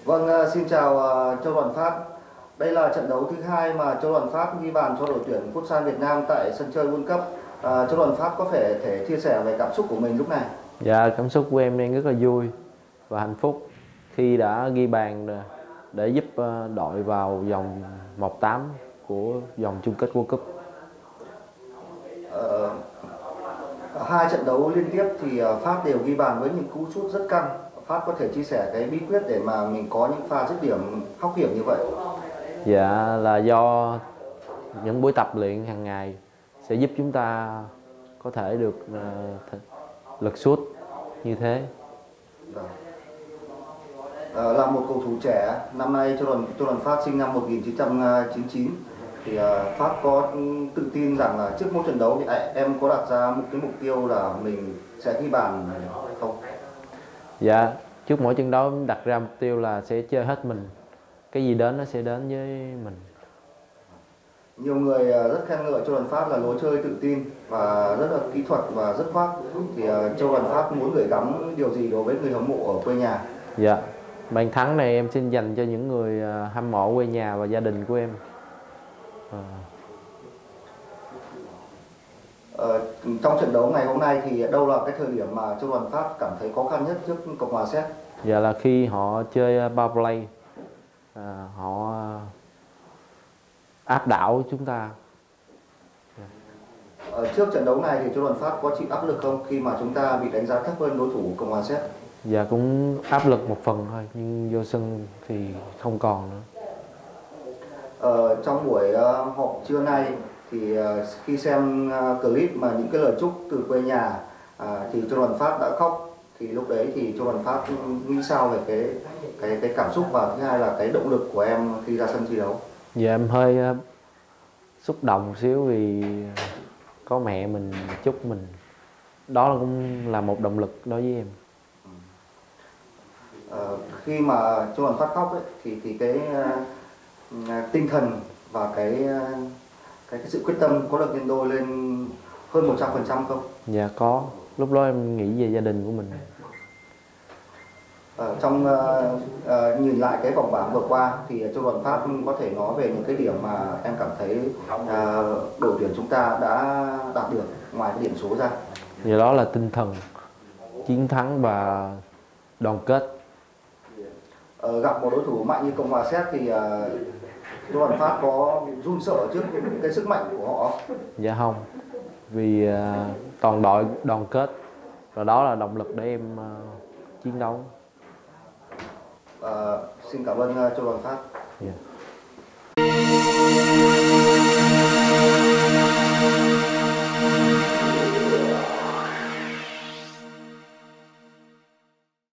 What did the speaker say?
Vâng, xin chào Châu Đoàn Phát. Đây là trận đấu thứ hai mà Châu Đoàn Phát ghi bàn cho đội tuyển Futsal Việt Nam tại sân chơi World Cup. Châu Đoàn Phát có thể chia sẻ về cảm xúc của mình lúc này? Dạ, cảm xúc của em đang rất là vui và hạnh phúc khi đã ghi bàn để giúp đội vào vòng 1/8 của vòng chung kết World Cup. Ờ, Hai trận đấu liên tiếp thì Phát đều ghi bàn với những cú sút rất căng. Phát có thể chia sẻ cái bí quyết để mà mình có những pha dứt điểm hóc hiểm như vậy? Dạ, là do những buổi tập luyện hàng ngày sẽ giúp chúng ta có thể được lực sút như thế. Vâng. Là một cầu thủ trẻ, năm nay Châu Đoàn Phát sinh năm 1999 thì Phát có tự tin rằng là trước mỗi trận đấu thì em có đặt ra một cái mục tiêu là mình sẽ ghi bàn không? Dạ, trước mỗi trận đấu em đặt ra mục tiêu là sẽ chơi hết mình, cái gì đến nó sẽ đến với mình. Nhiều người rất khen ngợi Châu Đoàn Phát là lối chơi tự tin và rất là kỹ thuật và dứt khoát, thì Châu Đoàn Phát muốn gửi gắm điều gì đối với người hâm mộ ở quê nhà? Dạ, bàn thắng này em xin dành cho những người hâm mộ quê nhà và gia đình của em. Trong trận đấu ngày hôm nay thì đâu là cái thời điểm mà Châu Đoàn Phát cảm thấy khó khăn nhất trước Cộng hòa Séc? Dạ, là khi họ chơi power play, họ áp đảo chúng ta. Trước trận đấu này thì Châu Đoàn Phát có chịu áp lực không khi mà chúng ta bị đánh giá thấp hơn đối thủ Cộng hòa Séc? Dạ, cũng áp lực một phần thôi, nhưng vô sân thì không còn nữa. Trong buổi họp trưa nay thì khi xem clip mà những cái lời chúc từ quê nhà thì Châu Đoàn Phát đã khóc, thì lúc đấy thì Châu Đoàn Phát nghĩ sao về cái cảm xúc và thứ hai là cái động lực của em khi ra sân thi đấu? Dạ, em hơi xúc động một xíu vì có mẹ mình chúc mình, đó cũng là một động lực đối với em. Khi mà Châu Đoàn Phát khóc ấy, thì cái tinh thần và cái sự quyết tâm có được nhân đôi lên hơn 100% không? Dạ có, lúc đó em nghĩ về gia đình của mình. Nhìn lại cái vòng bảng vừa qua thì Châu Đoàn Phát có thể nói về những cái điểm mà em cảm thấy đội tuyển chúng ta đã đạt được ngoài cái điểm số ra? Và đó là tinh thần chiến thắng và đoàn kết. Gặp một đối thủ mạnh như Cộng hòa Séc thì Châu Đoàn Phát có run sợ trước cái sức mạnh của họ? Dạ không, vì toàn đội đoàn kết và đó là động lực để em chiến đấu. Xin cảm ơn Châu Đoàn Phát. Yeah.